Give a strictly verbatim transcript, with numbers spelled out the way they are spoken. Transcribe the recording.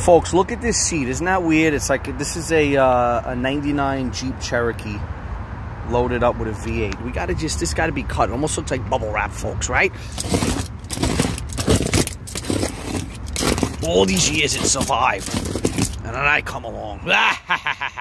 folks, look at this seat. Isn't that weird? It's like, this is a, uh, a ninety-nine Jeep Cherokee loaded up with a V eight. We gotta just, this gotta be cut. It almost looks like bubble wrap, folks, right? All these years it survived. And then I come along.